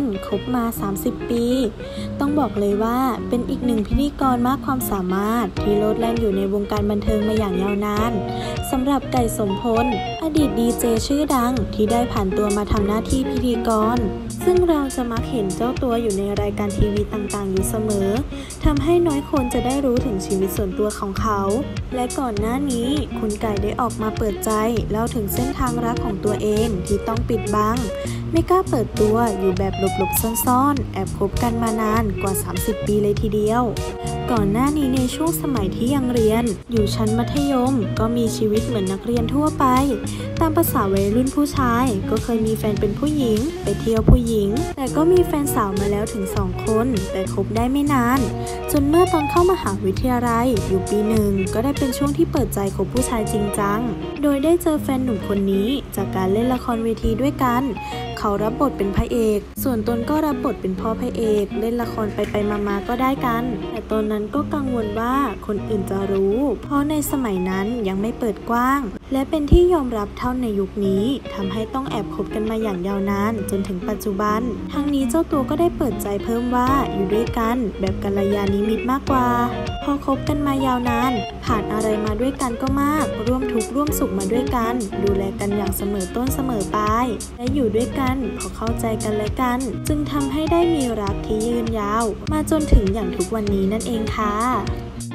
คบมา30ปีต้องบอกเลยว่าเป็นอีกหนึ่งพิธีกรมากความสามารถที่โลดแล่นอยู่ในวงการบันเทิงมาอย่างยาวนานสำหรับไก่สมพลอดีตดีเจชื่อดังที่ได้ผ่านตัวมาทำหน้าที่พิธีกรซึ่งเราจะมักเห็นเจ้าตัวอยู่ในรายการทีวีต่างๆอยู่เสมอทำให้น้อยคนจะได้รู้ถึงชีวิตส่วนตัวของเขาและก่อนหน้านี้คุณไก่ได้ออกมาเปิดใจเล่าถึงเส้นทางรักของตัวเองที่ต้องปิดบังไม่กล้าเปิดตัวอยู่แบบหลบๆซ่อนๆแอบคบกันมานานกว่า30ปีเลยทีเดียวก่อนหน้านี้ในช่วงสมัยที่ยังเรียนอยู่ชั้นมัธยมก็มีชีวิตเหมือนนักเรียนทั่วไปตามภาษาวัยรุ่นผู้ชายก็เคยมีแฟนเป็นผู้หญิงไปเที่ยวผู้หญิงแต่ก็มีแฟนสาวมาแล้วถึง2คนแต่คบได้ไม่นานจนเมื่อตอนเข้ามหาวิทยาลัยอยู่ปี1ก็ได้เป็นช่วงที่เปิดใจคบผู้ชายจริงจังโดยได้เจอแฟนหนุ่มคนนี้จากการเล่นละครเวทีด้วยกันเขารับบทเป็นพระเอกส่วนตนก็รับบทเป็นพ่อพระเอกเล่นละครไปมาก็ได้กันแต่ตอนนั้นก็กังวลว่าคนอื่นจะรู้เพราะในสมัยนั้นยังไม่เปิดกว้างและเป็นที่ยอมรับเท่าในยุคนี้ทำให้ต้องแอบคบกันมาอย่างยาวนานจนถึงปัจจุบันทั้งนี้เจ้าตัวก็ได้เปิดใจเพิ่มว่าอยู่ด้วยกันแบบกัลยาณมิตรมากกว่าพอคบกันมายาวนานผ่านอะไรมาด้วยกันก็มากร่วมทุกข์ร่วมสุขมาด้วยกันดูแลกันอย่างเสมอต้นเสมอปลายและอยู่ด้วยกันพอเข้าใจกันและกันจึงทำให้ได้มีรักที่ยืนยาวมาจนถึงอย่างทุกวันนี้นั่นเองค่ะ